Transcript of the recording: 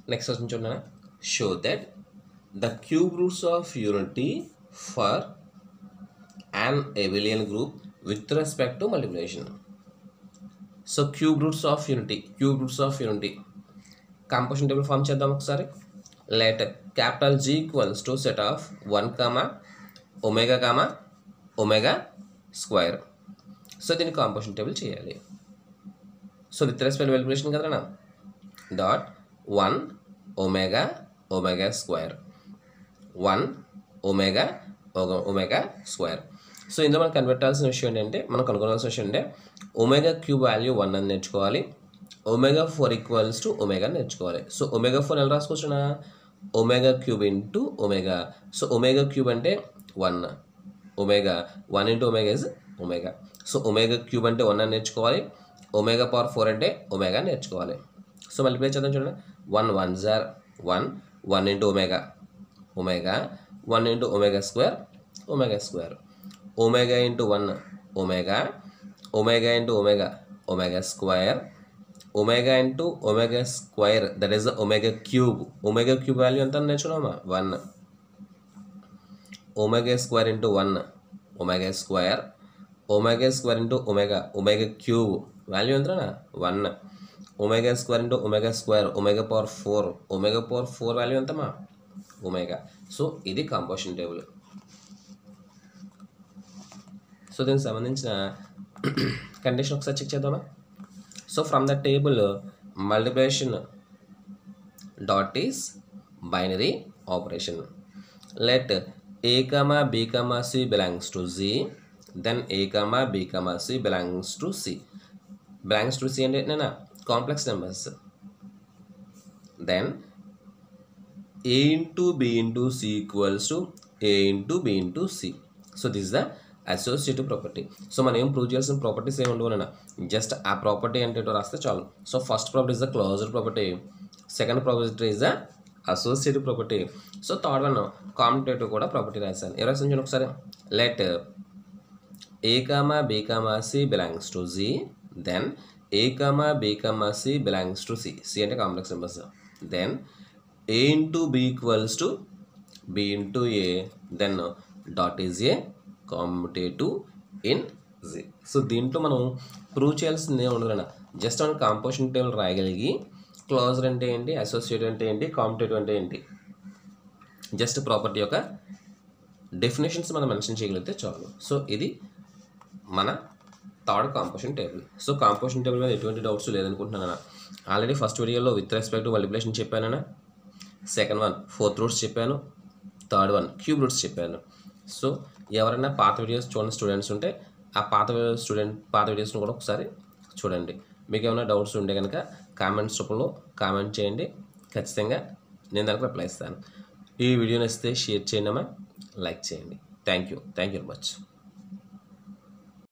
Next question చూడండి. Show that the cube roots of unity for an abelian group with respect to multiplication. So cube roots of unity composition table form చేద్దాం ఒకసారి. Let capital G equals to set of 1 comma omega square. So దీన్ని composition table చేయాలి. So with respect to multiplication కదనా, dot 1 omega square 1 omega square. So ఇందులో మనం convert అవ్వాల్సిన విషయం ఏంటంటే, మనం కనుగొనాల్సిన విషయం అంటే ఒమేగా క్యూబ్ వాల్యూ 1 అని నేర్చుకోవాలి, ఒమేగా 4 ఈక్వల్స్ టు ఒమేగా నేర్చుకోవాలి. సో ఒమేగా 4 ఎలా రాసుకోవచ్చునా, omega cube into omega. So omega cube అంటే 1, omega 1 into omega is omega. So omega cube అంటే 1 అని నేర్చుకోవాలి, ఒమేగా పవర్ 4 అంటే ఒమేగా నేర్చుకోవాలి. సో మల్టిప్లై చేద్దాం చూడండి. 1 1 జార్ 1 into omega 1 into omega square omega into 1 omega into omega square omega into omega square, that is omega cube value ఎంత నేర్చుకున్నామా 1. Omega square into 1 omega square into omega cube value ఎంతనా 1. Omega square into omega square omega power 4 value ఎంతమా omega. So ఇది composition table. So దీనికి సంబంధించిన condition ఒకసారి check చేద్దామా. So from the table multiplication dot is binary operation. Let a, b, c belongs to z, then a, b, c belongs to c అంటే నేనా complex numbers. Then a into b into c equals to a into b into c. So this is the associative property. So మనం ఏం prove చేయాల్సిన properties ఏమి ఉండవన్నా, just ఆ property అంటే రాస్తే చాలు. So first property is the closed property, second property is the associative property. So third one competitive కూడా property రాశాను. ఏ రాసాను చూడండి ఒకసారి. Let a, b, c belongs to z, then a, b, c belongs to c అంటే complex numbers. Then a into b equals to b into a, then dot is a competitive in z. So దీంట్లో మనం prove చేయాల్సింది ఉండదన్న, just మనం composition table రాయగలిగి closure అంటే ఏంటి, associative అంటే ఏంటి, కాంపిటేటివ్ అంటే ఏంటి, జస్ట్ ప్రాపర్టీ యొక్క డెఫినేషన్స్ మనం మెన్షన్ చేయగలిగితే చాలు. సో ఇది మన third composition table. So composition table మీద ఎటువంటి డౌట్స్ లేదనుకుంటున్నాను. ఆల్రెడీ ఫస్ట్ వీడియోలో విత్ రెస్పెక్ట్ టు మల్టిప్లికేషన్ చెప్పానన్నా, సెకండ్ వన్ ఫోర్త్ రూట్స్ చెప్పాను, థర్డ్ వన్ క్యూబ్ రూట్స్ చెప్పాను. సో ఎవరైనా పాత వీడియోస్ చూడండి స్టూడెంట్స్ ఉంటే ఆ పాత వీడియోస్ని కూడా ఒకసారి చూడండి. మీకు ఏమైనా డౌట్స్ ఉంటే కనుక కామెంట్స్ రూపంలో కామెంట్ చేయండి, ఖచ్చితంగా నేను దానికి రిప్లై ఇస్తాను. ఈ వీడియోని ఇస్తే షేర్ చేయండి అమ్మా, లైక్ చేయండి. Thank you very much.